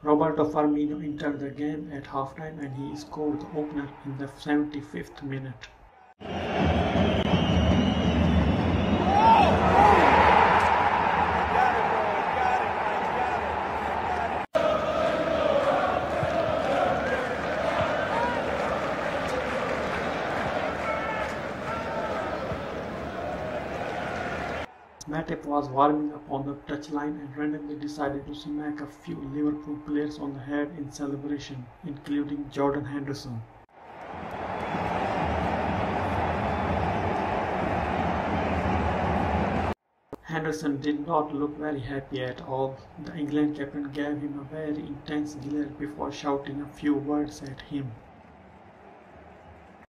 Roberto Firmino entered the game at halftime and he scored the opener in the 75th minute. Matip was warming up on the touchline and randomly decided to smack a few Liverpool players on the head in celebration, including Jordan Henderson. Henderson did not look very happy at all. The England captain gave him a very intense glare before shouting a few words at him.